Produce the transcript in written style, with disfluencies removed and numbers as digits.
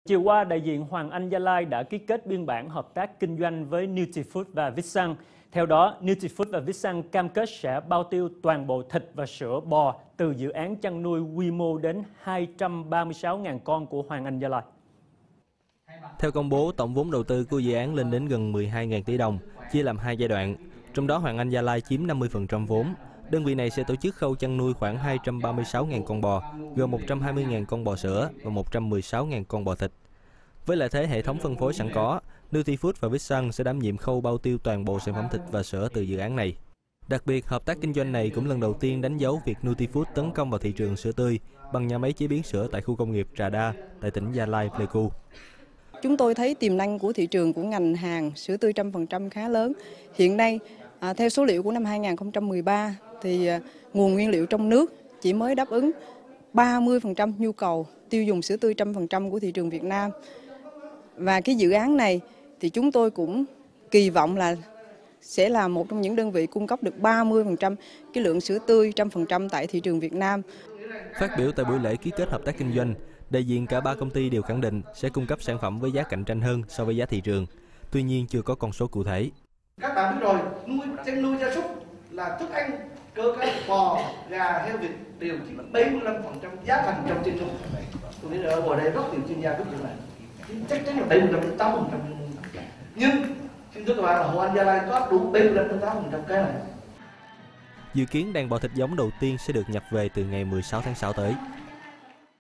Chiều qua, đại diện Hoàng Anh Gia Lai đã ký kết biên bản hợp tác kinh doanh với Nutifood và Vietsun. Theo đó, Nutifood và Vietsun cam kết sẽ bao tiêu toàn bộ thịt và sữa bò từ dự án chăn nuôi quy mô đến 236.000 con của Hoàng Anh Gia Lai. Theo công bố, tổng vốn đầu tư của dự án lên đến gần 12.000 tỷ đồng, chia làm 2 giai đoạn. Trong đó Hoàng Anh Gia Lai chiếm 50% vốn. Đơn vị này sẽ tổ chức khâu chăn nuôi khoảng 236.000 con bò, gồm 120.000 con bò sữa và 116.000 con bò thịt. Với lợi thế hệ thống phân phối sẵn có, Nutifood và Vietsun sẽ đảm nhiệm khâu bao tiêu toàn bộ sản phẩm thịt và sữa từ dự án này. Đặc biệt, hợp tác kinh doanh này cũng lần đầu tiên đánh dấu việc Nutifood tấn công vào thị trường sữa tươi bằng nhà máy chế biến sữa tại khu công nghiệp Trà Đa, tại tỉnh Gia Lai, Pleiku. Chúng tôi thấy tiềm năng của thị trường của ngành hàng sữa tươi 100% khá lớn. Hiện nay, theo số liệu của năm 2013, thì nguồn nguyên liệu trong nước chỉ mới đáp ứng 30% nhu cầu tiêu dùng sữa tươi 100% của thị trường Việt Nam. Và cái dự án này thì chúng tôi cũng kỳ vọng là sẽ là một trong những đơn vị cung cấp được 30% cái lượng sữa tươi 100% tại thị trường Việt Nam. Phát biểu tại buổi lễ ký kết hợp tác kinh doanh, đại diện cả 3 công ty đều khẳng định sẽ cung cấp sản phẩm với giá cạnh tranh hơn so với giá thị trường. Tuy nhiên chưa có con số cụ thể. Các bạn biết rồi, chăn nuôi gia súc là thức ăn cơ cá bò, gà, heo, vịt đều chỉ 75% giá thành trong trên nước. Tôi nghĩ là ở ngoài đây rất nhiều chuyên gia biết điều này. Chắc chắn là 75 đến 80%. Nhưng xin thưa các bạn là Hoàng Anh Gia Lai có đủ 75 đến 80% cái này. Dự kiến đàn bò thịt giống đầu tiên sẽ được nhập về từ ngày 16 tháng 6 tới.